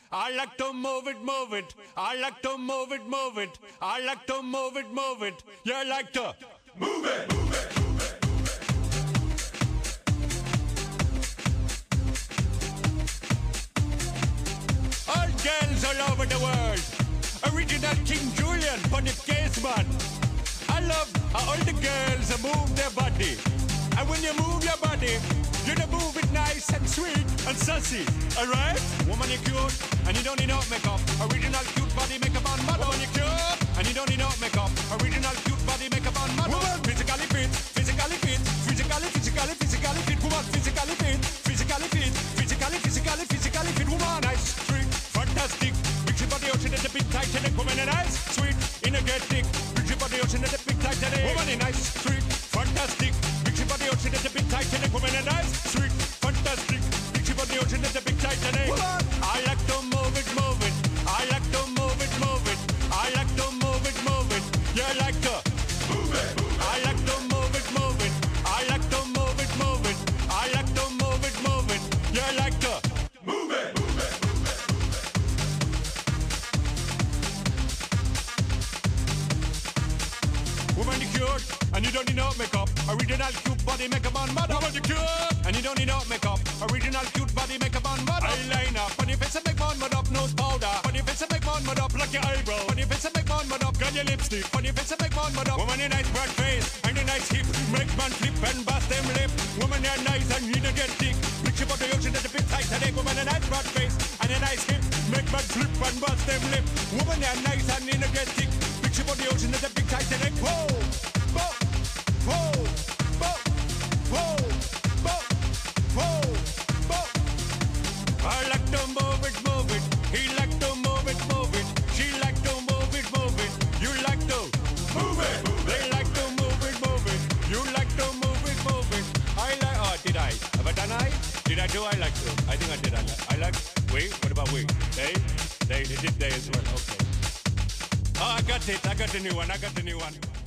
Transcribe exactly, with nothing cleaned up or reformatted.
I like to move it, move it. I like to move it, move it. I like to move it, move it. You like to move it, move it. All girls all over the world. Original King Julian, Bonnie Caseman. I love how all the girls move their body. And when you move your body, you don't move it nice and sweet and sassy, alright? Woman, you're cute, and you don't need no makeup. Original cute body makeup on model. Woman, you're cute, and you don't need no makeup. Original cute body makeup on model. Woman, physically fit, physically fit, physically, physically, physically fit. Woman, physically fit, physically fit, physically, physically, physically fit. Woman, nice, sweet, fantastic. Big body ocean at the big Titanic. Woman, nice, sweet, energetic. Big body ocean at the big Titanic. Woman, nice, sweet, fantastic. Body ocean at the big Titanic. Woman and nice, sweet, fantastic. Big body ocean at the big Titanic. Woman. I like to move it, move it. I like to move it, move it. I like to move it, move it. You like to move it, move it. I like to move it, move it. I like to move it, move it. I like to move it, move it. You like to move it, move it, move it. Woman, you cute, and you don't need no makeup. Original cute body makeup on model. Woman, you cute, and you don't need no makeup. Original cute body makeup on model. Eyeliner, funny face and make one mud up. Nose powder, funny face and make one mud up. Like your eyebrow, funny face and make one mud up. Got your lipstick, funny face and make one mud up. Woman, you nice broad face and a nice hip. Make man flip and bust them lip. Woman, you nice and energetic. Picture about the ocean at the big Titanic. Woman, a nice broad face and a nice hip. Make man flip and bust them lip. Woman, you nice and energetic. Picture about the ocean at the big Titanic. Whoa, whoa, whoa. I like to move it, move it. He like to move it, move it. She like to move it, move it. You like to move it, move it. They like to move it, move it. You like to move it, move it. I like. Oh, did I? Have I done I? Did I do? I like to. I think I did. I like. I like. We. What about we? They. They. They did they as well. Okay. Oh, I got it. I got the new one. I got the new one.